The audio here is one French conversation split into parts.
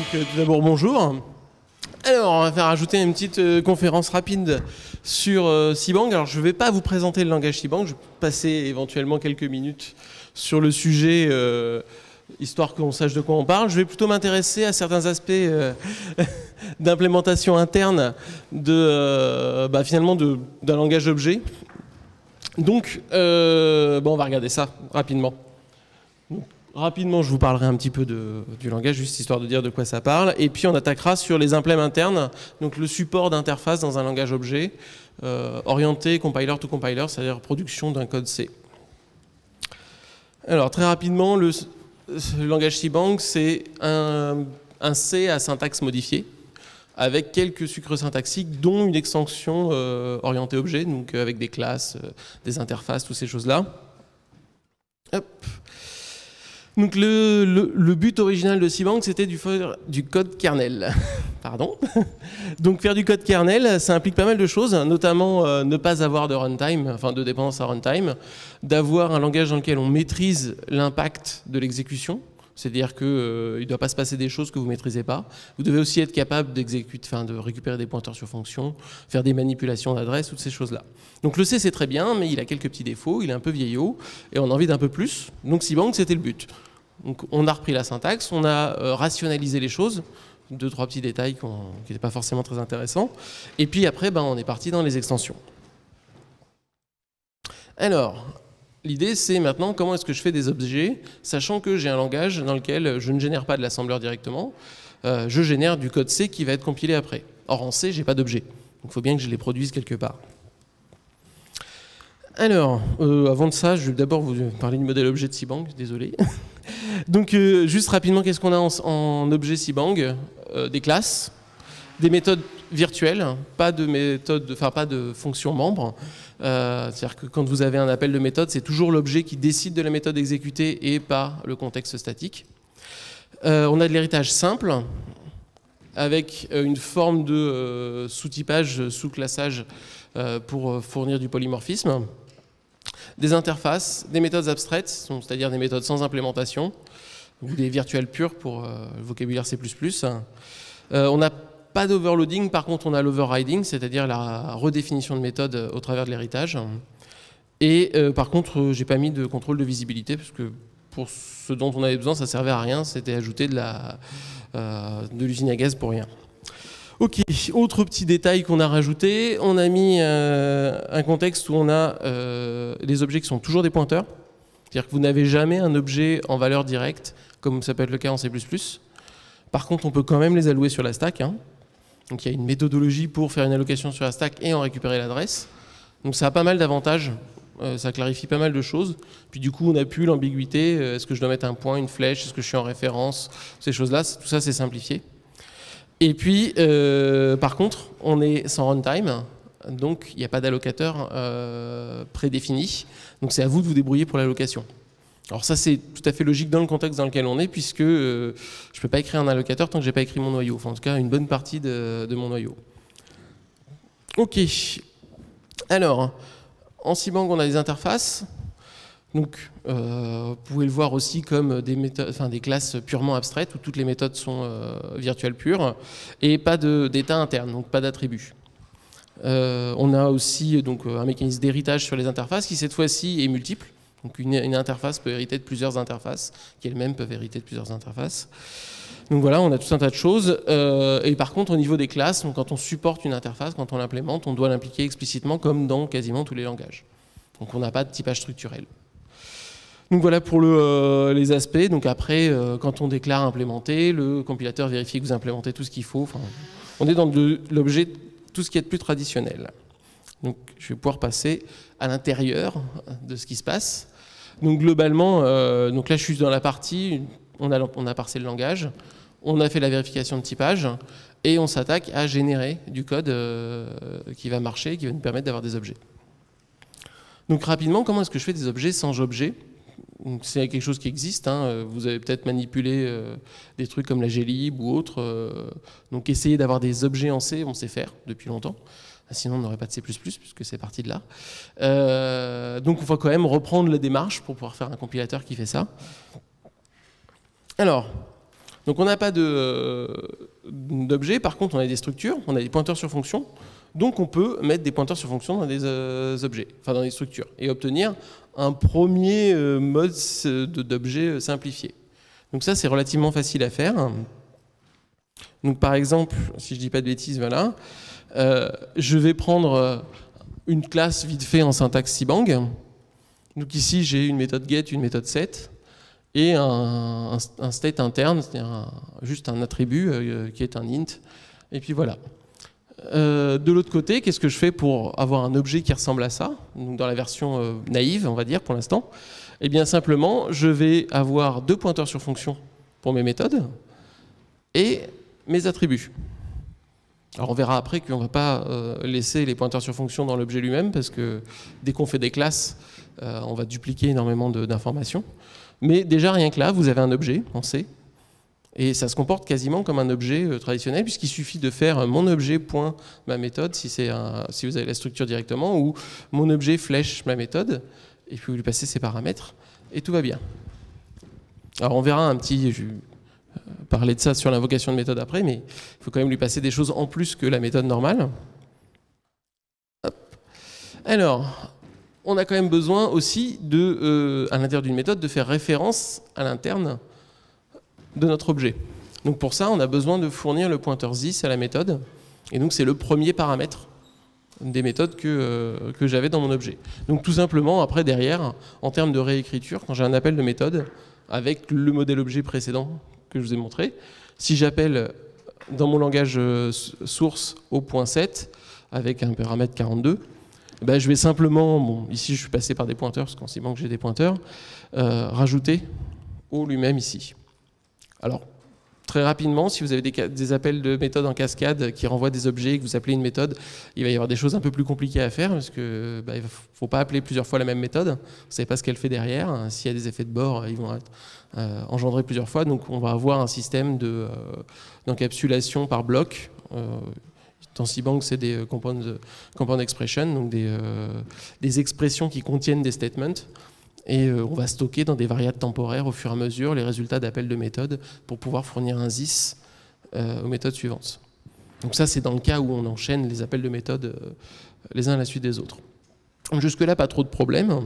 Tout d'abord, bonjour. Alors, on va faire ajouter une petite conférence rapide sur Cbang. Alors, je ne vais pas vous présenter le langage Cbang, je vais passer éventuellement quelques minutes sur le sujet, histoire qu'on sache de quoi on parle. Je vais plutôt m'intéresser à certains aspects d'implémentation interne finalement d'un langage objet. Donc, on va regarder ça rapidement. Rapidement, je vous parlerai un petit peu du langage, juste histoire de dire de quoi ça parle. Et puis, on attaquera sur les implèmes internes, donc le support d'interface dans un langage objet, orienté compiler to compiler, c'est-à-dire production d'un code C. Alors, très rapidement, le langage Cbang, c'est un C à syntaxe modifiée, avec quelques sucres syntaxiques, dont une extension orientée objet, donc avec des classes, des interfaces, toutes ces choses-là. Hop. Donc le but original de Cbang, c'était du code kernel. Pardon. Donc faire du code kernel, ça implique pas mal de choses, ne pas avoir de runtime, enfin de dépendance à runtime, d'avoir un langage dans lequel on maîtrise l'impact de l'exécution, c'est-à-dire qu'il ne doit pas se passer des choses que vous ne maîtrisez pas. Vous devez aussi être capable de récupérer des pointeurs sur fonction, faire des manipulations d'adresse, toutes ces choses-là. Donc le C, c'est très bien, mais il a quelques petits défauts, il est un peu vieillot, et on a envie d'un peu plus. Donc Cbang, c'était le but. Donc on a repris la syntaxe, on a rationalisé les choses, 2-3 petits détails qui n'étaient pas forcément très intéressants. Et puis après, on est parti dans les extensions. Alors, l'idée, c'est maintenant comment est-ce que je fais des objets, sachant que j'ai un langage dans lequel je ne génère pas de l'assembleur directement, je génère du code C qui va être compilé après. Or, en C, je n'ai pas d'objet. Donc il faut bien que je les produise quelque part. Alors, avant de ça, je vais d'abord vous parler du modèle objet de Cbang, désolé. Donc, juste rapidement, qu'est-ce qu'on a en objet Cbang? Des classes, des méthodes virtuelles, pas de fonctions membres. C'est-à-dire que quand vous avez un appel de méthode, c'est toujours l'objet qui décide de la méthode exécutée et pas le contexte statique. On a de l'héritage simple, avec une forme de sous-typage, sous-classage pour fournir du polymorphisme. Des interfaces, des méthodes abstraites, c'est-à-dire des méthodes sans implémentation, ou des virtuelles pures pour le vocabulaire C++. On n'a pas d'overloading, par contre on a l'overriding, c'est-à-dire la redéfinition de méthode au travers de l'héritage. Et par contre, j'ai pas mis de contrôle de visibilité, parce que pour ce dont on avait besoin, ça servait à rien, c'était ajouter de l'usine à gaz pour rien. Ok, autre petit détail qu'on a rajouté, on a mis un contexte où on a les objets qui sont toujours des pointeurs. C'est-à-dire que vous n'avez jamais un objet en valeur directe, comme ça peut être le cas en C++. Par contre, on peut quand même les allouer sur la stack. Donc il y a une méthodologie pour faire une allocation sur la stack et en récupérer l'adresse. Donc ça a pas mal d'avantages, ça clarifie pas mal de choses. Puis du coup, on n'a plus l'ambiguïté, est-ce que je dois mettre un point, une flèche, est-ce que je suis en référence, ces choses-là, tout ça c'est simplifié. Et puis, par contre, on est sans runtime, donc il n'y a pas d'allocateur prédéfini. Donc c'est à vous de vous débrouiller pour l'allocation. Alors ça, c'est tout à fait logique dans le contexte dans lequel on est, puisque je ne peux pas écrire un allocateur tant que je n'ai pas écrit mon noyau. Enfin, en tout cas, une bonne partie de mon noyau. Ok. Alors, en Cbang, on a des interfaces. Donc, vous pouvez le voir aussi comme des classes purement abstraites où toutes les méthodes sont virtuelles pures et pas d'état interne, donc pas d'attributs. On a aussi donc, un mécanisme d'héritage sur les interfaces qui cette fois-ci est multiple. Donc une interface peut hériter de plusieurs interfaces, qui elles-mêmes peuvent hériter de plusieurs interfaces. Donc voilà, on a tout un tas de choses. Et par contre, au niveau des classes, donc, quand on supporte une interface, quand on l'implémente, on doit l'impliquer explicitement comme dans quasiment tous les langages. Donc on n'a pas de typage structurel. Donc voilà pour les aspects. Donc après, quand on déclare implémenter, le compilateur vérifie que vous implémentez tout ce qu'il faut. Enfin, on est dans l'objet, tout ce qui est de plus traditionnel. Donc je vais pouvoir passer à l'intérieur de ce qui se passe. Donc globalement, donc là je suis dans la partie, on a parsé le langage, on a fait la vérification de typage et on s'attaque à générer du code qui va marcher, qui va nous permettre d'avoir des objets. Donc rapidement, comment est-ce que je fais des objets sans objet? C'est quelque chose qui existe, vous avez peut-être manipulé des trucs comme la glib ou autre, donc essayer d'avoir des objets en C, on sait faire depuis longtemps, sinon on n'aurait pas de C++, puisque c'est parti de là. Donc il faut quand même reprendre la démarche pour pouvoir faire un compilateur qui fait ça. Alors, Donc on n'a pas d'objet, par contre on a des structures, on a des pointeurs sur fonction, donc on peut mettre des pointeurs sur fonction dans des objets, enfin dans des structures, et obtenir un premier mode d'objet simplifié. Donc ça c'est relativement facile à faire. Donc par exemple, si je dis pas de bêtises, voilà, je vais prendre une classe vite fait en syntaxe Cbang. Donc ici j'ai une méthode get, une méthode set, et un state interne, c'est-à-dire juste un attribut qui est un int, et puis voilà. De l'autre côté, qu'est-ce que je fais pour avoir un objet qui ressemble à ça, donc dans la version naïve, on va dire, pour l'instant? Eh bien simplement, je vais avoir 2 pointeurs sur fonction pour mes méthodes, et mes attributs. Alors on verra après qu'on ne va pas laisser les pointeurs sur fonction dans l'objet lui-même, parce que dès qu'on fait des classes, on va dupliquer énormément d'informations. Mais déjà, rien que là, vous avez un objet en C, et ça se comporte quasiment comme un objet traditionnel, puisqu'il suffit de faire mon objet point ma méthode, si vous avez la structure directement, ou mon objet flèche ma méthode, et puis vous lui passez ses paramètres, et tout va bien. Alors on verra un petit... Je vais parler de ça sur l'invocation de méthode après, mais il faut quand même lui passer des choses en plus que la méthode normale. Hop. Alors... on a quand même besoin aussi, à l'intérieur d'une méthode, de faire référence à l'interne de notre objet. Donc pour ça, on a besoin de fournir le pointeur this à la méthode. Et donc c'est le premier paramètre des méthodes que j'avais dans mon objet. Donc tout simplement, après, derrière, en termes de réécriture, quand j'ai un appel de méthode, avec le modèle objet précédent que je vous ai montré, si j'appelle dans mon langage source au point 7, avec un paramètre 42, ben, je vais simplement, bon, ici je suis passé par des pointeurs, parce qu'en Cbang j'ai des pointeurs, rajouter au lui-même ici. Alors, très rapidement, si vous avez des appels de méthode en cascade qui renvoient des objets, que vous appelez une méthode, il va y avoir des choses un peu plus compliquées à faire, parce que il ne faut pas appeler plusieurs fois la même méthode, vous ne savez pas ce qu'elle fait derrière, s'il y a des effets de bord, ils vont être engendrés plusieurs fois, donc on va avoir un système d'encapsulation par bloc. Dans Cbang, c'est des compound expression, donc des expressions qui contiennent des statements. Et on va stocker dans des variables temporaires au fur et à mesure les résultats d'appels de méthode pour pouvoir fournir un this aux méthodes suivantes. Donc ça, c'est dans le cas où on enchaîne les appels de méthode les uns à la suite des autres. Jusque-là, pas trop de problèmes.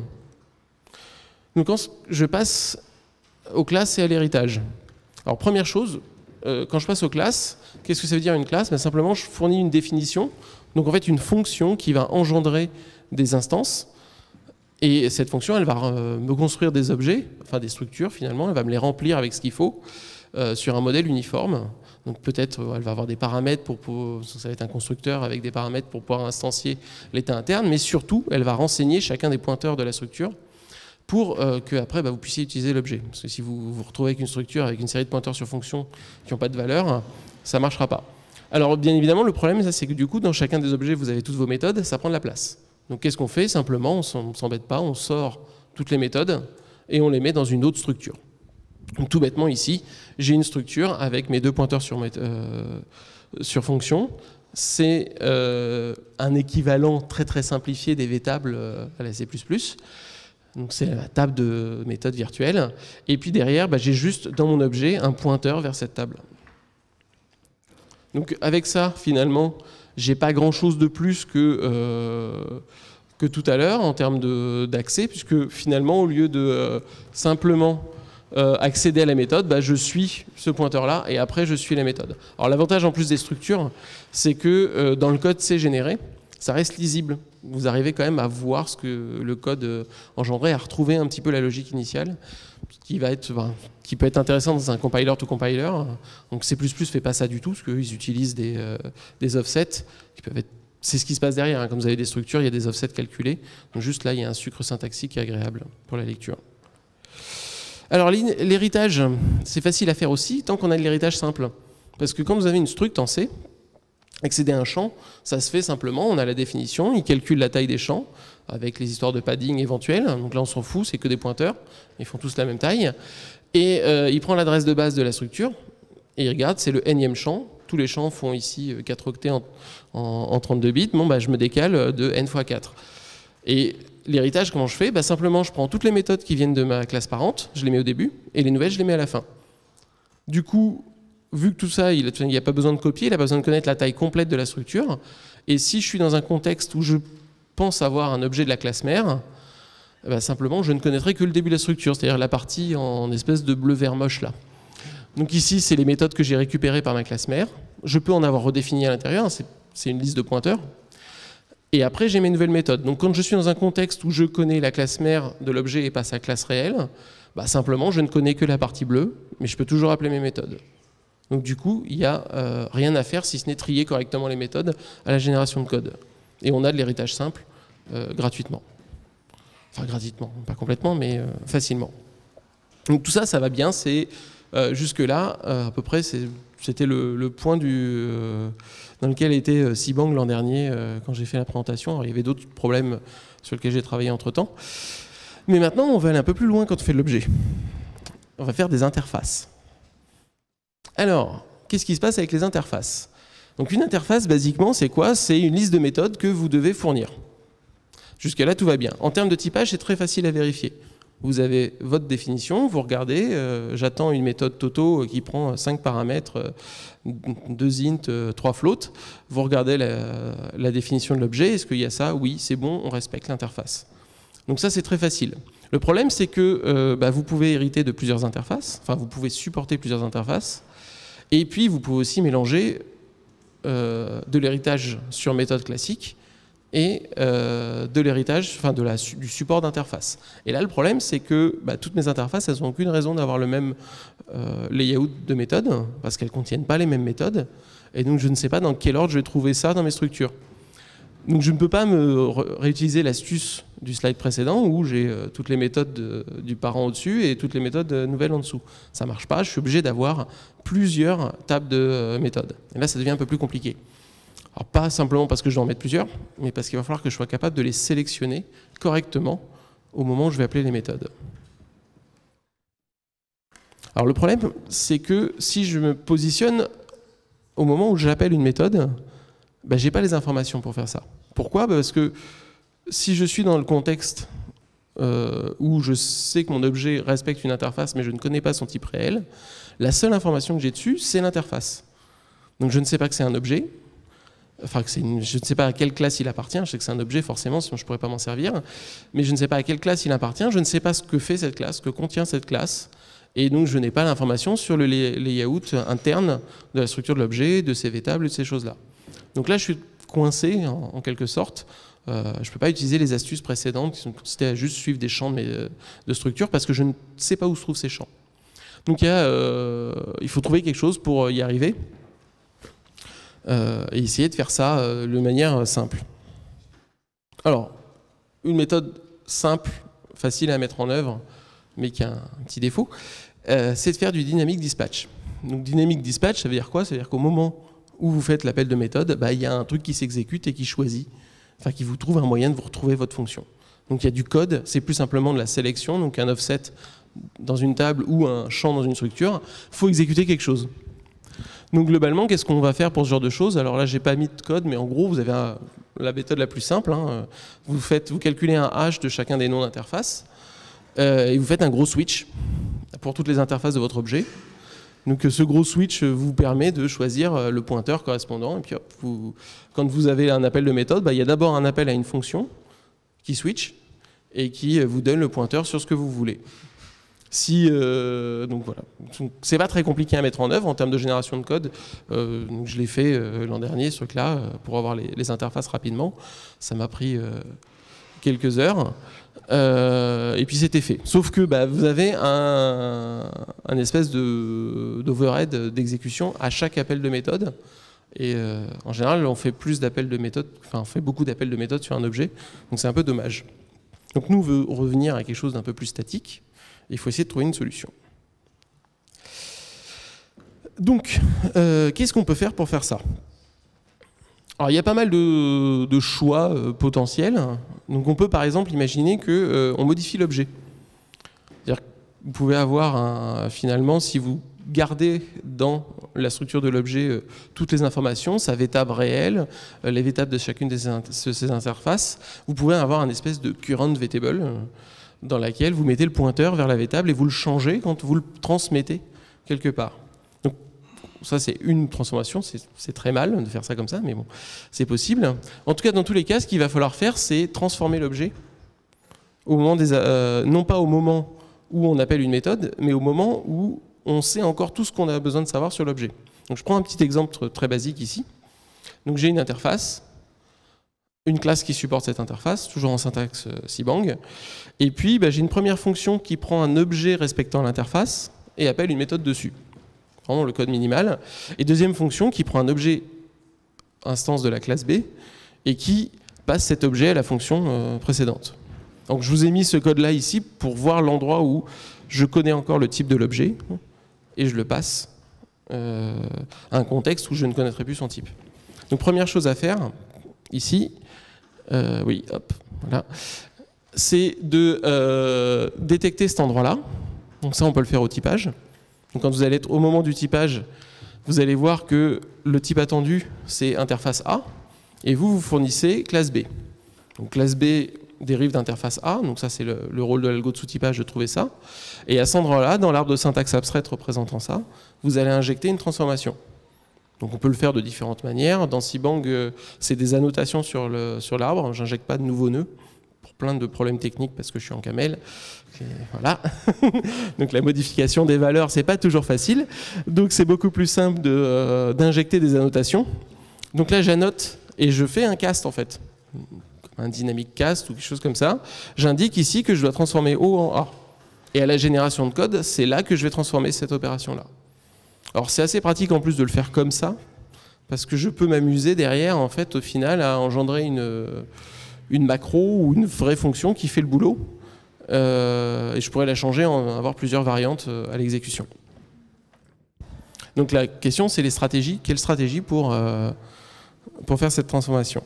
Donc quand je passe aux classes et à l'héritage. Alors première chose, quand je passe aux classes, qu'est-ce que ça veut dire une classe? Ben, simplement, je fournis une définition, donc en fait une fonction qui va engendrer des instances, et cette fonction, elle va me construire des objets, enfin des structures finalement, elle va me les remplir avec ce qu'il faut sur un modèle uniforme. Donc peut-être elle va avoir des paramètres, ça va être un constructeur avec des paramètres pour pouvoir instancier l'état interne, mais surtout, elle va renseigner chacun des pointeurs de la structure pour que après vous puissiez utiliser l'objet. Parce que si vous vous retrouvez avec une structure avec une série de pointeurs sur fonction qui n'ont pas de valeur, ça ne marchera pas. Alors bien évidemment, le problème, c'est que du coup, dans chacun des objets, vous avez toutes vos méthodes, ça prend de la place. Donc qu'est-ce qu'on fait? Simplement, on ne s'embête pas, on sort toutes les méthodes et on les met dans une autre structure. Donc tout bêtement ici, j'ai une structure avec mes 2 pointeurs sur fonction. C'est un équivalent très très simplifié des V-tables à la C++. Donc c'est la table de méthode virtuelle. Et puis derrière, j'ai juste dans mon objet un pointeur vers cette table. Donc avec ça, finalement, j'ai pas grand-chose de plus que tout à l'heure en termes d'accès, puisque finalement, au lieu de simplement accéder à la méthode, je suis ce pointeur-là et après je suis la méthode. Alors l'avantage en plus des structures, c'est que dans le code C généré, ça reste lisible. Vous arrivez quand même à voir ce que le code engendrait, à retrouver un petit peu la logique initiale, qui peut être intéressant dans un compiler to compiler. Donc C++ fait pas ça du tout, parce qu'ils utilisent des offsets qui peuvent être... C'est ce qui se passe derrière, hein. Comme vous avez des structures, il y a des offsets calculés. Donc juste là, il y a un sucre syntaxique agréable pour la lecture. Alors l'héritage, c'est facile à faire aussi, tant qu'on a de l'héritage simple. Parce que quand vous avez une struct en C, accéder à un champ, ça se fait simplement, on a la définition, il calcule la taille des champs, avec les histoires de padding éventuelles. Donc là, on s'en fout, c'est que des pointeurs, ils font tous la même taille. Et il prend l'adresse de base de la structure, et il regarde, c'est le nème champ. Tous les champs font ici 4 octets en 32 bits. Bon, je me décale de n fois 4. Et l'héritage, comment je fais? Simplement, je prends toutes les méthodes qui viennent de ma classe parente, je les mets au début, et les nouvelles, je les mets à la fin. Du coup, vu que tout ça, il n'y a pas besoin de copier, il n'a pas besoin de connaître la taille complète de la structure. Et si je suis dans un contexte où je pense avoir un objet de la classe mère, bah simplement, je ne connaîtrai que le début de la structure, c'est-à-dire la partie en espèce de bleu-vert moche là. Donc ici, c'est les méthodes que j'ai récupérées par ma classe mère. Je peux en avoir redéfini à l'intérieur, c'est une liste de pointeurs. Et après, j'ai mes nouvelles méthodes. Donc quand je suis dans un contexte où je connais la classe mère de l'objet et pas sa classe réelle, bah simplement, je ne connais que la partie bleue, mais je peux toujours appeler mes méthodes. Donc du coup, il n'y a rien à faire si ce n'est trier correctement les méthodes à la génération de code. Et on a de l'héritage simple gratuitement. Enfin gratuitement, pas complètement, mais facilement. Donc tout ça, ça va bien. C'est jusque-là, à peu près, c'était le point dans lequel était Cbang l'an dernier quand j'ai fait la présentation. Alors, il y avait d'autres problèmes sur lesquels j'ai travaillé entre-temps. Mais maintenant, on va aller un peu plus loin quand on fait de l'objet. On va faire des interfaces. Alors, qu'est-ce qui se passe avec les interfaces? Donc une interface, basiquement, c'est quoi? C'est une liste de méthodes que vous devez fournir. Jusque-là, tout va bien. En termes de typage, c'est très facile à vérifier. Vous avez votre définition, vous regardez, j'attends une méthode Toto qui prend 5 paramètres, 2 int, 3 floats. Vous regardez la définition de l'objet, est-ce qu'il y a ça? Oui, c'est bon, on respecte l'interface. Donc ça, c'est très facile. Le problème, c'est que vous pouvez hériter de plusieurs interfaces, enfin vous pouvez supporter plusieurs interfaces, et puis vous pouvez aussi mélanger de l'héritage sur méthode classique et de l'héritage, enfin du support d'interface. Et là, le problème, c'est que toutes mes interfaces, elles n'ont aucune raison d'avoir le même layout de méthode, parce qu'elles ne contiennent pas les mêmes méthodes, et donc je ne sais pas dans quel ordre je vais trouver ça dans mes structures. Donc je ne peux pas me réutiliser l'astuce du slide précédent où j'ai toutes les méthodes du parent au-dessus et toutes les méthodes nouvelles en dessous. Ça ne marche pas, je suis obligé d'avoir plusieurs tables de méthodes. Et là, ça devient un peu plus compliqué. Alors pas simplement parce que je dois en mettre plusieurs, mais parce qu'il va falloir que je sois capable de les sélectionner correctement au moment où je vais appeler les méthodes. Alors le problème, c'est que si je me positionne au moment où j'appelle une méthode, je n'ai pas les informations pour faire ça. Pourquoi? Parce que si je suis dans le contexte où je sais que mon objet respecte une interface, mais je ne connais pas son type réel, la seule information que j'ai dessus, c'est l'interface. Donc je ne sais pas que c'est un objet, enfin je ne sais pas à quelle classe il appartient, je sais que c'est un objet forcément, sinon je ne pourrais pas m'en servir, mais je ne sais pas à quelle classe il appartient, je ne sais pas ce que fait cette classe, ce que contient cette classe, et donc je n'ai pas l'information sur le layout interne de la structure de l'objet, de ses vtables, de ces choses-là. Donc là, je suis coincé, en quelque sorte. Je ne peux pas utiliser les astuces précédentes qui sont consistées à juste suivre des champs de structure parce que je ne sais pas où se trouvent ces champs. Donc il faut trouver quelque chose pour y arriver et essayer de faire ça de manière simple. Alors, une méthode simple, facile à mettre en œuvre, mais qui a un petit défaut, c'est de faire du dynamic dispatch. Donc dynamic dispatch, ça veut dire quoi? Ça veut dire qu'au moment où vous faites l'appel de méthode, il y a un truc qui s'exécute et qui choisit, enfin qui vous trouve un moyen de vous retrouver votre fonction. Donc il y a du code, c'est plus simplement de la sélection, donc un offset dans une table ou un champ dans une structure, il faut exécuter quelque chose. Donc globalement, qu'est-ce qu'on va faire pour ce genre de choses? Alors là, j'ai pas mis de code, mais en gros, vous avez la méthode la plus simple. Hein. Vous calculez un hash de chacun des noms d'interface et vous faites un gros switch pour toutes les interfaces de votre objet. Donc ce gros switch vous permet de choisir le pointeur correspondant. Et puis hop, quand vous avez un appel de méthode, il y a d'abord un appel à une fonction qui switch et qui vous donne le pointeur sur ce que vous voulez. Donc voilà, c'est pas très compliqué à mettre en œuvre en termes de génération de code. Donc je l'ai fait l'an dernier, ce truc-là, pour avoir les interfaces rapidement. Ça m'a pris quelques heures. Et puis c'était fait. Sauf que vous avez un espèce d'overhead d'exécution à chaque appel de méthode. Et en général, on fait plus d'appels de méthode, enfin on fait beaucoup d'appels de méthode sur un objet. Donc c'est un peu dommage. Donc nous, on veut revenir à quelque chose d'un peu plus statique. Il faut essayer de trouver une solution. Donc, qu'est-ce qu'on peut faire pour faire ça? Alors, il y a pas mal de choix potentiels. Donc, on peut par exemple imaginer qu'on modifie l'objet. C'est-à-dire que vous pouvez avoir finalement, si vous gardez dans la structure de l'objet toutes les informations, sa vtable réelle, les vtables de chacune de ces interfaces, vous pouvez avoir un espèce de current vtable dans laquelle vous mettez le pointeur vers la vtable et vous le changez quand vous le transmettez quelque part. Donc, ça c'est une transformation, c'est très mal de faire ça comme ça, mais bon, c'est possible. En tout cas, dans tous les cas, ce qu'il va falloir faire, c'est transformer l'objet au moment non pas au moment où on appelle une méthode, mais au moment où on sait encore tout ce qu'on a besoin de savoir sur l'objet. Donc je prends un petit exemple très basique ici. Donc j'ai une interface, une classe qui supporte cette interface, toujours en syntaxe Cbang, et puis j'ai une première fonction qui prend un objet respectant l'interface et appelle une méthode dessus. Vraiment le code minimal. Et deuxième fonction qui prend un objet instance de la classe B et qui passe cet objet à la fonction précédente. Donc je vous ai mis ce code-là ici pour voir l'endroit où je connais encore le type de l'objet et je le passe à un contexte où je ne connaîtrai plus son type. Donc première chose à faire ici, oui, hop, voilà, c'est de détecter cet endroit-là. Donc ça, on peut le faire au typage. Donc quand vous allez être au moment du typage, vous allez voir que le type attendu, c'est interface A, et vous fournissez classe B. Donc classe B dérive d'interface A, donc ça c'est le rôle de l'algo de sous-typage de trouver ça. Et à cet endroit-là, dans l'arbre de syntaxe abstraite représentant ça, vous allez injecter une transformation. Donc on peut le faire de différentes manières. Dans Cbang, c'est des annotations sur l'arbre. J'injecte pas de nouveaux nœuds pour plein de problèmes techniques parce que je suis en camel. Et voilà. Donc la modification des valeurs, c'est pas toujours facile. Donc c'est beaucoup plus simple d'injecter des annotations. Donc là, j'annote et je fais un cast en fait, un dynamic cast ou quelque chose comme ça. J'indique ici que je dois transformer O en A. Et à la génération de code, c'est là que je vais transformer cette opération-là. Alors c'est assez pratique en plus de le faire comme ça, parce que je peux m'amuser derrière, en fait, au final, à engendrer une macro ou une vraie fonction qui fait le boulot. Et je pourrais la changer, avoir plusieurs variantes à l'exécution. Donc la question, c'est les stratégies. Quelle stratégie pour faire cette transformation?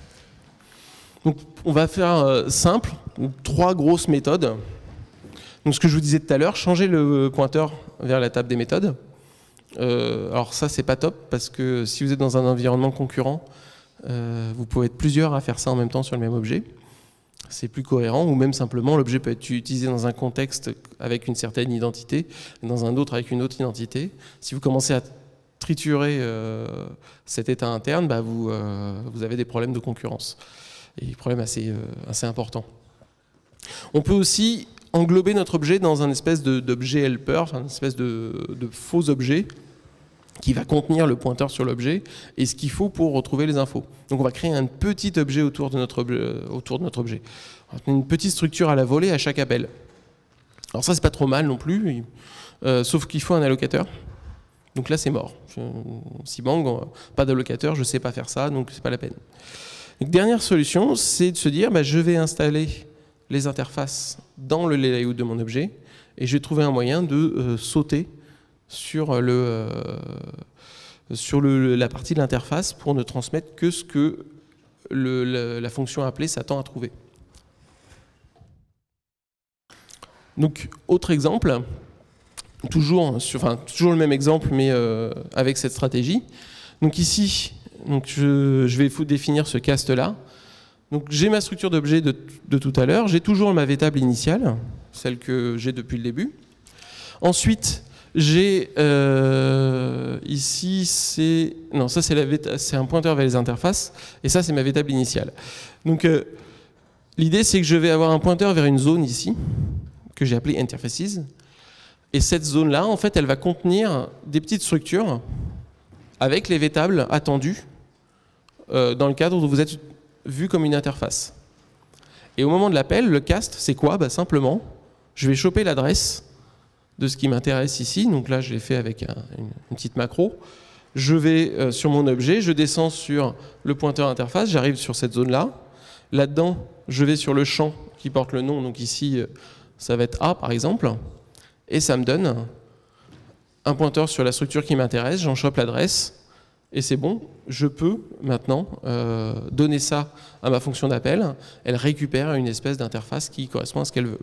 Donc on va faire simple, 3 grosses méthodes. Donc ce que je vous disais tout à l'heure, changer le pointeur vers la table des méthodes. Alors ça c'est pas top parce que si vous êtes dans un environnement concurrent, vous pouvez être plusieurs à faire ça en même temps sur le même objet. C'est plus cohérent, ou même simplement l'objet peut être utilisé dans un contexte avec une certaine identité, dans un autre avec une autre identité. Si vous commencez à triturer cet état interne, vous avez des problèmes de concurrence. Et des problèmes assez importants. On peut aussi englober notre objet dans un espèce d'objet helper, enfin une espèce de faux objet qui va contenir le pointeur sur l'objet et ce qu'il faut pour retrouver les infos. Donc on va créer un petit objet autour de notre objet. Une petite structure à la volée à chaque appel. Alors ça c'est pas trop mal non plus, sauf qu'il faut un allocateur. Donc là c'est mort. Cbang, pas d'allocateur, je sais pas faire ça, donc c'est pas la peine. Donc, dernière solution, c'est de se dire je vais installer les interfaces dans le layout de mon objet et je vais trouver un moyen de sauter sur la partie de l'interface pour ne transmettre que ce que la fonction appelée s'attend à trouver. Donc, autre exemple, toujours le même exemple, mais avec cette stratégie. Donc ici, je vais définir ce cast-là. Donc j'ai ma structure d'objet de tout à l'heure, j'ai toujours ma v-table initiale, celle que j'ai depuis le début. Ensuite, j'ai ici, c'est un pointeur vers les interfaces, et ça c'est ma v-table initiale. Donc l'idée c'est que je vais avoir un pointeur vers une zone ici, que j'ai appelée interfaces, et cette zone-là, en fait, elle va contenir des petites structures avec les v-tables attendues dans le cadre où vous êtes vu comme une interface. Et au moment de l'appel, le cast, c'est quoi? Simplement, je vais choper l'adresse de ce qui m'intéresse ici. Donc là, je l'ai fait avec une petite macro. Je vais sur mon objet, je descends sur le pointeur interface, j'arrive sur cette zone-là. Là-dedans, je vais sur le champ qui porte le nom. Donc ici, ça va être A, par exemple. Et ça me donne un pointeur sur la structure qui m'intéresse. J'en chope l'adresse. Et c'est bon, je peux maintenant donner ça à ma fonction d'appel. Elle récupère une espèce d'interface qui correspond à ce qu'elle veut.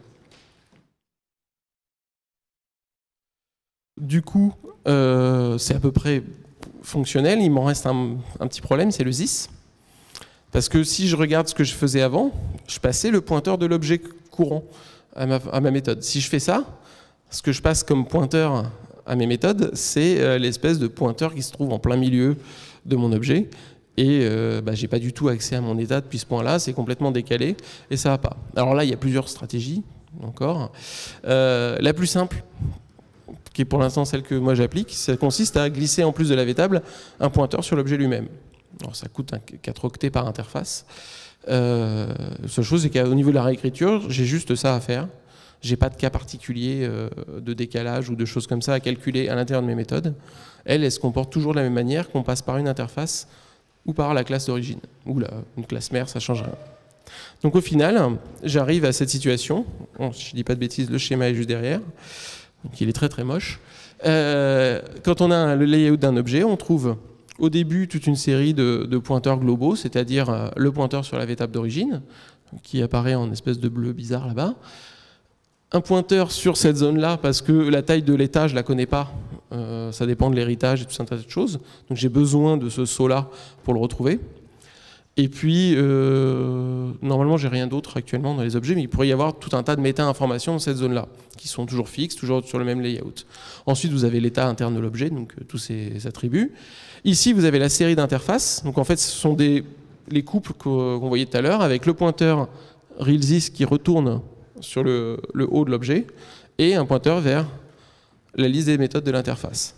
Du coup, c'est à peu près fonctionnel. Il m'en reste un petit problème, c'est le this. Parce que si je regarde ce que je faisais avant, je passais le pointeur de l'objet courant à ma méthode. Si je fais ça, ce que je passe comme pointeur à mes méthodes, c'est l'espèce de pointeur qui se trouve en plein milieu de mon objet. Et j'ai pas du tout accès à mon état depuis ce point-là, c'est complètement décalé et ça va pas. Alors là, il y a plusieurs stratégies encore. La plus simple, qui est pour l'instant celle que moi j'applique, ça consiste à glisser en plus de la V-table un pointeur sur l'objet lui-même. Alors ça coûte 4 octets par interface. La seule chose, c'est qu'au niveau de la réécriture, j'ai juste ça à faire. J'ai pas de cas particulier de décalage ou de choses comme ça à calculer à l'intérieur de mes méthodes. Elles se comportent toujours de la même manière, qu'on passe par une interface ou par la classe d'origine, ou une classe mère, ça change rien. Donc au final, j'arrive à cette situation. Bon, si je dis pas de bêtises, le schéma est juste derrière. Donc il est très très moche. Quand on a le layout d'un objet, on trouve au début toute une série de pointeurs globaux, c'est-à-dire le pointeur sur la V-table d'origine, qui apparaît en espèce de bleu bizarre là-bas. Un pointeur sur cette zone-là, parce que la taille de l'état, je ne la connais pas. Ça dépend de l'héritage et tout un tas de choses. Donc j'ai besoin de ce saut-là pour le retrouver. Et puis, normalement, j'ai rien d'autre actuellement dans les objets, mais il pourrait y avoir tout un tas de méta-informations dans cette zone-là, qui sont toujours fixes, toujours sur le même layout. Ensuite, vous avez l'état interne de l'objet, donc tous ces attributs. Ici, vous avez la série d'interfaces. Donc en fait, ce sont les couples qu'on voyait tout à l'heure, avec le pointeur RealSys qui retourne sur le haut de l'objet, et un pointeur vers la liste des méthodes de l'interface.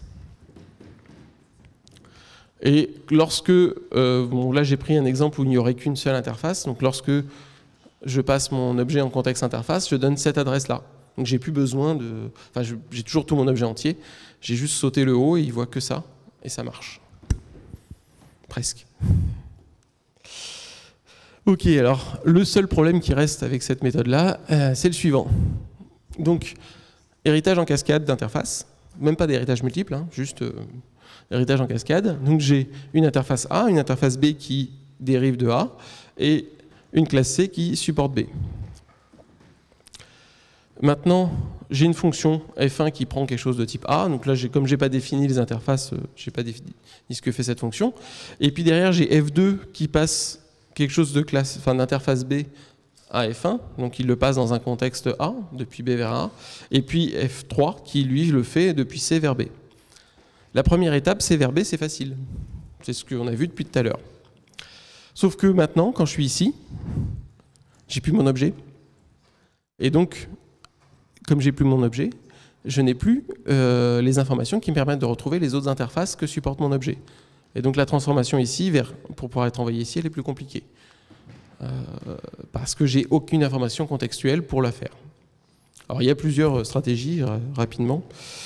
Et lorsque, là j'ai pris un exemple où il n'y aurait qu'une seule interface, donc lorsque je passe mon objet en contexte interface, je donne cette adresse-là. Donc j'ai plus besoin de... Enfin, j'ai toujours tout mon objet entier, j'ai juste sauté le haut et il voit que ça, et ça marche. Presque. Ok, alors le seul problème qui reste avec cette méthode-là, c'est le suivant. Donc, héritage en cascade d'interface, même pas d'héritage multiple, hein, juste héritage en cascade. Donc j'ai une interface A, une interface B qui dérive de A, et une classe C qui supporte B. Maintenant, j'ai une fonction F1 qui prend quelque chose de type A. Donc là, comme je n'ai pas défini les interfaces, je n'ai pas défini ce que fait cette fonction. Et puis derrière, j'ai F2 qui passe quelque chose de classe, enfin d'interface B à F1. Donc il le passe dans un contexte A, depuis B vers A. Et puis F3 qui, lui, le fait depuis C vers B. La première étape, C vers B, c'est facile. C'est ce qu'on a vu depuis tout à l'heure. Sauf que maintenant, quand je suis ici, j'ai plus mon objet. Et donc, comme j'ai plus mon objet, je n'ai plus les informations qui me permettent de retrouver les autres interfaces que supporte mon objet. Et donc la transformation ici, pour pouvoir être envoyée ici, elle est plus compliquée. Parce que j'ai aucune information contextuelle pour la faire. Alors il y a plusieurs stratégies, rapidement,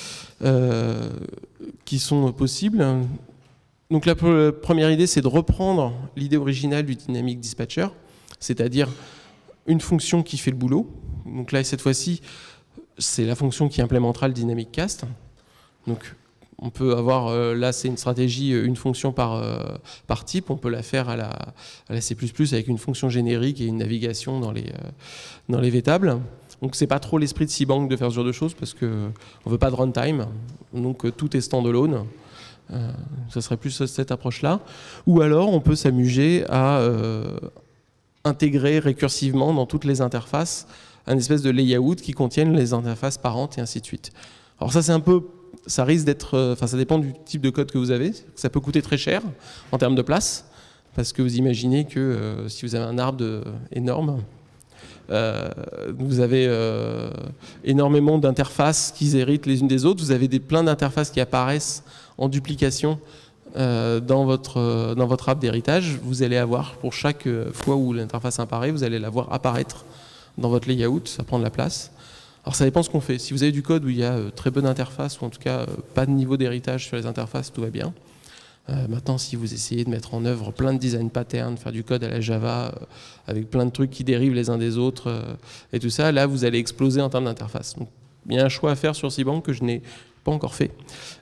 qui sont possibles. Donc la première idée, c'est de reprendre l'idée originale du Dynamic Dispatcher, c'est-à-dire une fonction qui fait le boulot. Donc là, cette fois-ci, c'est la fonction qui implémentera le Dynamic Cast. Donc on peut avoir, là c'est une stratégie, une fonction par type, on peut la faire à la C++ avec une fonction générique et une navigation dans les V-tables. Donc c'est pas trop l'esprit de Cbang de faire ce genre de choses parce qu'on veut pas de runtime, donc tout est standalone. Ça serait plus cette approche-là. Ou alors on peut s'amuser à intégrer récursivement dans toutes les interfaces un espèce de layout qui contienne les interfaces parentes et ainsi de suite. Alors ça c'est un peu, ça risque d'être, enfin ça dépend du type de code que vous avez, ça peut coûter très cher en termes de place, parce que vous imaginez que si vous avez un arbre énorme, vous avez énormément d'interfaces qui héritent les unes des autres, vous avez plein d'interfaces qui apparaissent en duplication dans votre app d'héritage, vous allez avoir, pour chaque fois où l'interface apparaît, vous allez la voir apparaître dans votre layout, ça prend de la place. Alors ça dépend de ce qu'on fait. Si vous avez du code où il y a très peu d'interfaces, ou en tout cas pas de niveau d'héritage sur les interfaces, tout va bien. Maintenant, si vous essayez de mettre en œuvre plein de design patterns, faire du code à la Java, avec plein de trucs qui dérivent les uns des autres, et tout ça, là vous allez exploser en termes d'interface. Donc il y a un choix à faire sur Cbang que je n'ai pas encore fait.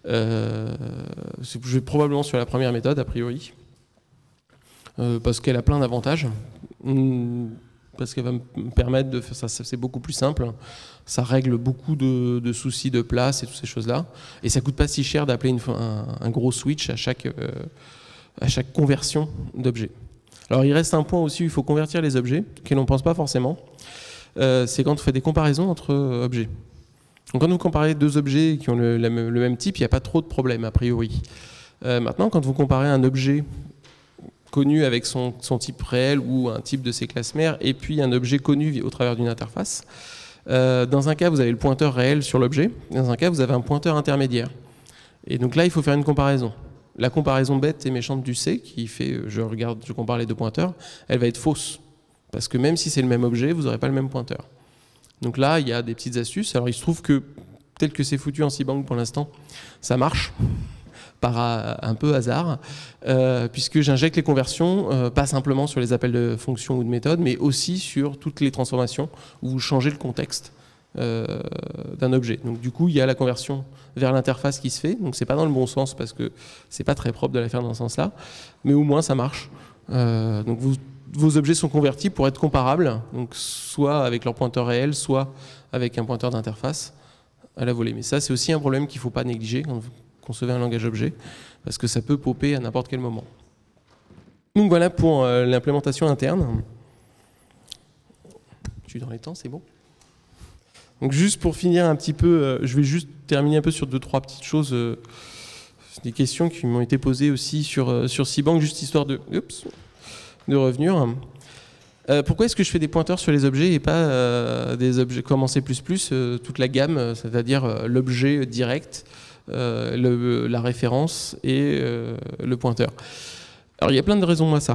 Je vais probablement sur la première méthode, a priori, parce qu'elle a plein d'avantages. Parce qu'elle va me permettre de faire ça, c'est beaucoup plus simple. Ça règle beaucoup de soucis de place et toutes ces choses-là. Et ça ne coûte pas si cher d'appeler un gros switch à chaque conversion d'objets. Alors il reste un point aussi où il faut convertir les objets, auxquels on ne pense pas forcément. C'est quand on fait des comparaisons entre objets. Donc quand vous comparez deux objets qui ont le même type, il n'y a pas trop de problème a priori. Maintenant, quand vous comparez un objet connu avec son type réel ou un type de ses classes mères, et puis un objet connu au travers d'une interface, dans un cas, vous avez le pointeur réel sur l'objet, dans un cas, vous avez un pointeur intermédiaire. Et donc là, il faut faire une comparaison. La comparaison bête et méchante du C, qui fait, je compare les deux pointeurs, elle va être fausse. Parce que même si c'est le même objet, vous n'aurez pas le même pointeur. Donc là, il y a des petites astuces. Alors il se trouve que, tel que c'est foutu en Cbang pour l'instant, ça marche par un peu hasard, puisque j'injecte les conversions, pas simplement sur les appels de fonctions ou de méthodes, mais aussi sur toutes les transformations où vous changez le contexte d'un objet. Donc du coup, il y a la conversion vers l'interface qui se fait, donc c'est pas dans le bon sens parce que c'est pas très propre de la faire dans ce sens-là, mais au moins ça marche. Donc vos objets sont convertis pour être comparables, donc soit avec leur pointeur réel, soit avec un pointeur d'interface à la volée. Mais ça, c'est aussi un problème qu'il ne faut pas négliger quand vous concevez un langage objet, parce que ça peut popper à n'importe quel moment. Donc voilà pour l'implémentation interne. Je suis dans les temps, c'est bon. Donc juste pour finir un petit peu, je vais juste terminer un peu sur 2-3 petites choses, des questions qui m'ont été posées aussi sur Cbang, juste histoire de revenir. Pourquoi est-ce que je fais des pointeurs sur les objets et pas des objets comme en C++, toute la gamme, c'est-à-dire l'objet direct, la référence et le pointeur. Alors il y a plein de raisons à ça.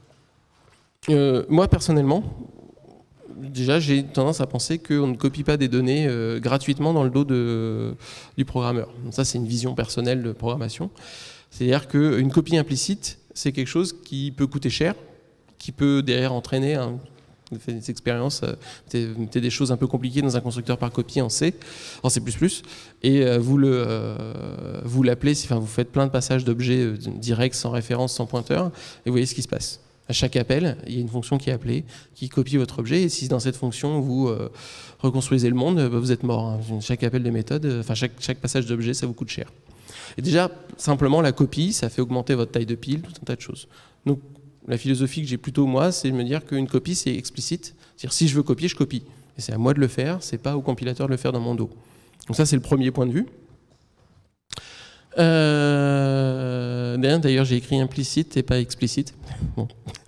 Moi personnellement, déjà j'ai tendance à penser qu'on ne copie pas des données gratuitement dans le dos du programmeur. Donc ça c'est une vision personnelle de programmation. C'est-à-dire qu'une copie implicite, c'est quelque chose qui peut coûter cher, qui peut derrière entraîner, vous faites des expériences, mettez des choses un peu compliquées dans un constructeur par copie en C++, et vous l'appelez, enfin vous faites plein de passages d'objets directs, sans référence, sans pointeur, et vous voyez ce qui se passe. À chaque appel, il y a une fonction qui est appelée, qui copie votre objet, et si dans cette fonction vous reconstruisez le monde, vous êtes mort. Hein. Chaque appel de méthode, enfin chaque passage d'objet, ça vous coûte cher. Et déjà, simplement la copie, ça fait augmenter votre taille de pile, tout un tas de choses. Donc, la philosophie que j'ai plutôt moi, c'est de me dire qu'une copie, c'est explicite. C'est-à-dire, si je veux copier, je copie. Et c'est à moi de le faire, c'est pas au compilateur de le faire dans mon dos. Donc ça, c'est le premier point de vue. D'ailleurs, j'ai écrit implicite et pas explicite. Bon.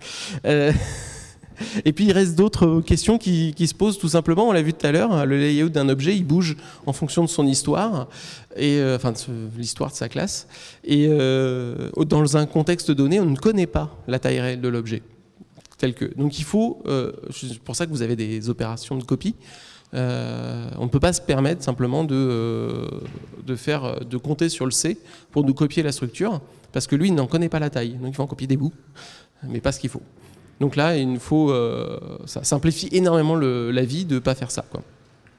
Et puis, il reste d'autres questions qui se posent tout simplement. On l'a vu tout à l'heure, le layout d'un objet, il bouge en fonction de son histoire, et, enfin de l'histoire de sa classe. Et dans un contexte donné, on ne connaît pas la taille réelle de l'objet. Donc il faut, c'est pour ça que vous avez des opérations de copie. On ne peut pas se permettre simplement de compter sur le C pour nous copier la structure, parce que lui, il n'en connaît pas la taille. Donc il faut en copier des bouts, mais pas ce qu'il faut. Donc là, il faut, ça simplifie énormément la vie de ne pas faire ça, quoi.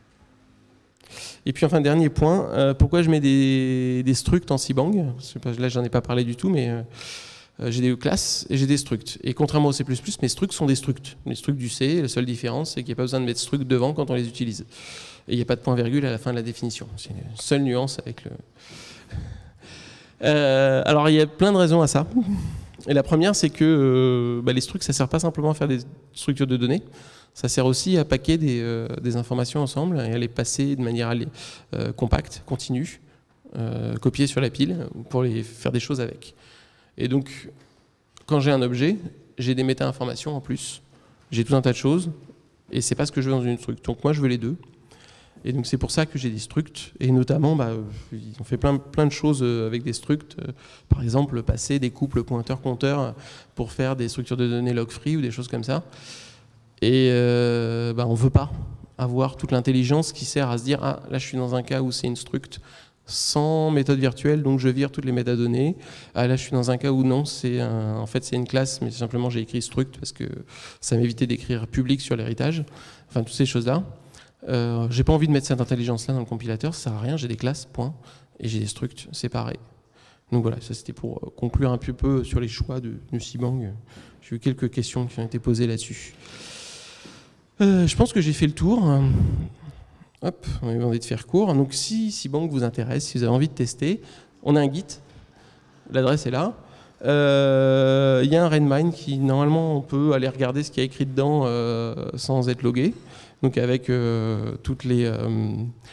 Et puis enfin, dernier point, pourquoi je mets des structs en Cbang? Là, j'en ai pas parlé du tout, mais j'ai des classes et j'ai des structs. Et contrairement au C++, mes structs sont des structs. Les structs du C, la seule différence, c'est qu'il n'y a pas besoin de mettre struct devant quand on les utilise. Et il n'y a pas de point-virgule à la fin de la définition. C'est une seule nuance avec le... alors, il y a plein de raisons à ça. Et la première, c'est que les structs, ça ne sert pas simplement à faire des structures de données, ça sert aussi à paquer des informations ensemble et à les passer de manière compacte, continue, copier sur la pile pour les faire des choses avec. Et donc, quand j'ai un objet, j'ai des méta-informations en plus. J'ai tout un tas de choses, et c'est pas ce que je veux dans une struct. Donc moi, je veux les deux. Et donc c'est pour ça que j'ai des structs, et notamment, on fait plein de choses avec des structs. Par exemple, passer des couples pointeur-compteur pour faire des structures de données log-free ou des choses comme ça. Et on ne veut pas avoir toute l'intelligence qui sert à se dire « Ah, là, je suis dans un cas où c'est une struct sans méthode virtuelle, donc je vire toutes les métadonnées. Ah, là, je suis dans un cas où non, en fait, c'est une classe, mais simplement, j'ai écrit struct parce que ça m'évitait d'écrire public sur l'héritage. » Enfin, toutes ces choses-là. J'ai pas envie de mettre cette intelligence-là dans le compilateur, ça sert à rien, j'ai des classes, point, et j'ai des structs séparés. Donc voilà, ça c'était pour conclure un peu sur les choix de Cbang. J'ai eu quelques questions qui ont été posées là-dessus. Je pense que j'ai fait le tour. Hop, on m'a demandé de faire court. Donc si Cbang vous intéresse, si vous avez envie de tester, on a un Git, l'adresse est là. Il y a un READMINE qui, normalement, on peut aller regarder ce qu'il y a écrit dedans sans être logué. Donc avec toutes les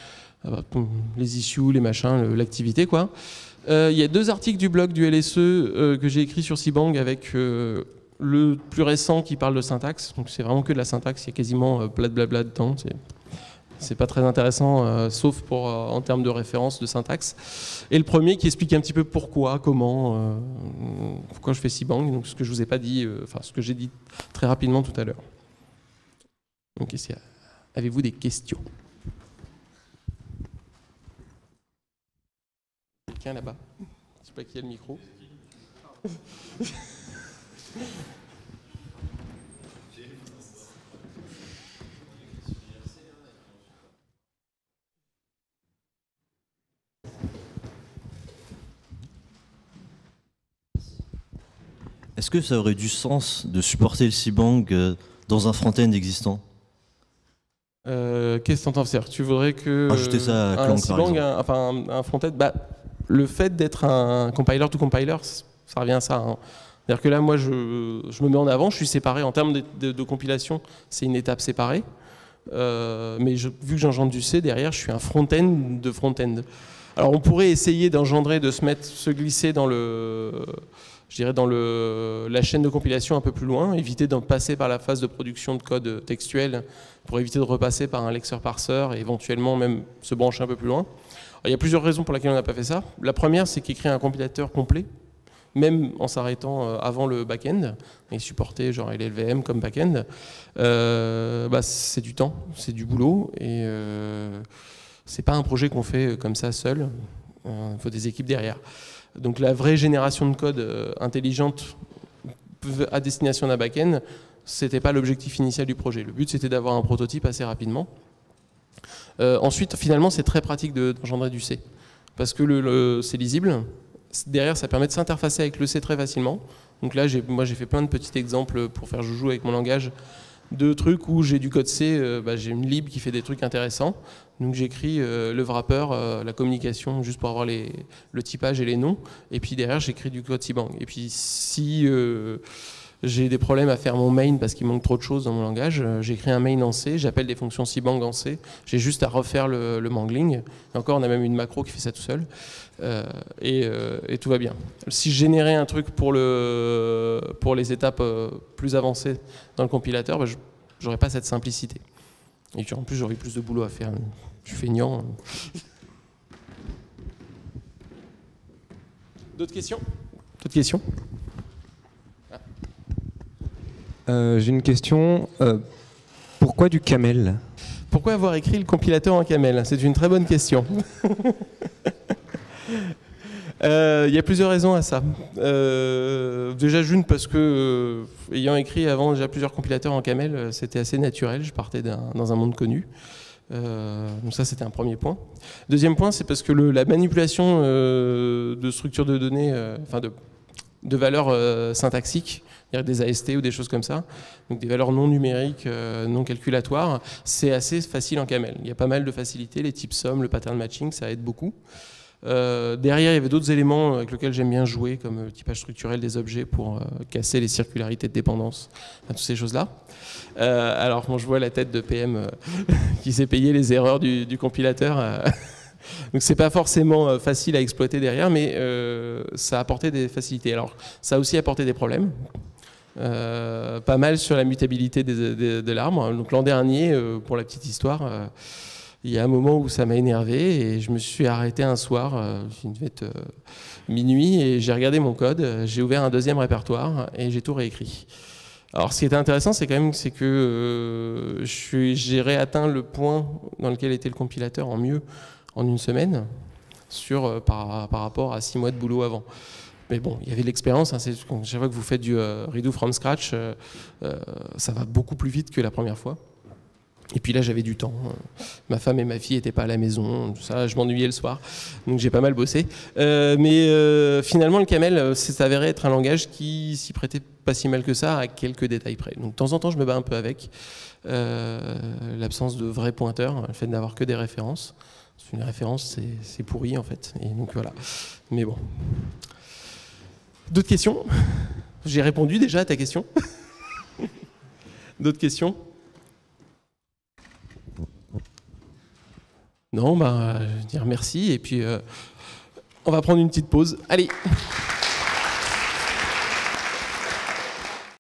les issues, les machins, l'activité, quoi. Il y a 2 articles du blog du LSE que j'ai écrit sur Cbang avec le plus récent qui parle de syntaxe. Donc c'est vraiment que de la syntaxe, il y a quasiment plein de blabla dedans. C'est pas très intéressant, sauf pour en termes de référence, de syntaxe. Et le premier qui explique un petit peu pourquoi, comment, pourquoi je fais Cbang, donc ce que je vous ai pas dit, enfin ce que j'ai dit très rapidement tout à l'heure. Donc avez-vous des questions? Quelqu'un là-bas? Je sais pas qui a le micro. Est-ce que ça aurait du sens de supporter le Cbang dans un front-end existant? Qu'est-ce que tu entends faire? Tu voudrais que ajouter ça à Clang, par exemple. un front-end, le fait d'être un compiler to compiler, ça revient à ça. Hein. C'est-à-dire que là, moi, je me mets en avant, je suis séparé. En termes de compilation, c'est une étape séparée. Mais vu que j'engendre du C, derrière, je suis un front-end de front-end. Alors, on pourrait essayer d'engendrer, de se glisser dans la chaîne de compilation un peu plus loin, éviter d'en passer par la phase de production de code textuel pour éviter de repasser par un lexer-parseur et éventuellement même se brancher un peu plus loin. Alors, il y a plusieurs raisons pour lesquelles on n'a pas fait ça. La première, c'est qu'écrire un compilateur complet, même en s'arrêtant avant le back-end, et supporter genre LLVM comme back-end, c'est du temps, c'est du boulot, et c'est pas un projet qu'on fait comme ça seul, il faut des équipes derrière. Donc la vraie génération de code intelligente à destination d'un back-end, c'était pas l'objectif initial du projet. Le but, c'était d'avoir un prototype assez rapidement. Ensuite, finalement, c'est très pratique d'engendrer du C, parce que c'est lisible. Derrière, ça permet de s'interfacer avec le C très facilement. Donc là, moi, j'ai fait plein de petits exemples pour faire joujou avec mon langage, de trucs où j'ai du code C, j'ai une lib qui fait des trucs intéressants. Donc j'écris le wrapper, la communication, juste pour avoir le typage et les noms. Et puis derrière, j'écris du code Cbang. Et puis si j'ai des problèmes à faire mon main parce qu'il manque trop de choses dans mon langage, j'écris un main en C, j'appelle des fonctions Cbang en C. J'ai juste à refaire le mangling. Et encore, on a même une macro qui fait ça tout seul. Et tout va bien. Si je générais un truc pour les étapes plus avancées dans le compilateur, j'aurais pas cette simplicité. Et puis en plus, j'aurais plus de boulot à faire. Je suis feignant. D'autres questions? J'ai une question. Pourquoi du camel? Pourquoi avoir écrit le compilateur en camel? C'est une très bonne question. Il y a plusieurs raisons à ça. Déjà d'une parce que ayant écrit avant déjà plusieurs compilateurs en camel, c'était assez naturel, je partais dans un monde connu. Donc ça c'était un premier point. Deuxième point, c'est parce que la manipulation de structures de données, de valeurs syntaxiques, des AST ou des choses comme ça, donc des valeurs non numériques, non calculatoires, c'est assez facile en camel. Il y a pas mal de facilités, les types somme, le pattern matching, ça aide beaucoup. Derrière, il y avait d'autres éléments avec lesquels j'aime bien jouer, comme le typage structurel des objets pour casser les circularités de dépendance, toutes ces choses-là. Alors, quand je vois la tête de PM qui s'est payé les erreurs du compilateur, donc c'est pas forcément facile à exploiter derrière, mais ça a apporté des facilités. Alors, ça a aussi apporté des problèmes. Pas mal sur la mutabilité de l'arbre. Donc l'an dernier, pour la petite histoire, il y a un moment où ça m'a énervé et je me suis arrêté un soir, il devait être minuit, et j'ai regardé mon code, j'ai ouvert un deuxième répertoire et j'ai tout réécrit. Alors ce qui était intéressant, c'est que j'ai réatteint le point dans lequel était le compilateur en mieux en une semaine par rapport à 6 mois de boulot avant. Mais bon, il y avait de l'expérience, hein, chaque fois que vous faites du redo from scratch, ça va beaucoup plus vite que la première fois. Et puis là, j'avais du temps. Ma femme et ma fille n'étaient pas à la maison, tout ça, je m'ennuyais le soir, donc j'ai pas mal bossé. Mais finalement, le camel s'est avéré être un langage qui s'y prêtait pas si mal que ça, à quelques détails près. Donc de temps en temps, je me bats un peu avec l'absence de vrais pointeurs, le fait d'avoir que des références. Une référence, c'est pourri en fait. Et donc voilà. Mais bon. D'autres questions? J'ai répondu déjà à ta question. D'autres questions? Non, je vais dire merci et puis on va prendre une petite pause. Allez.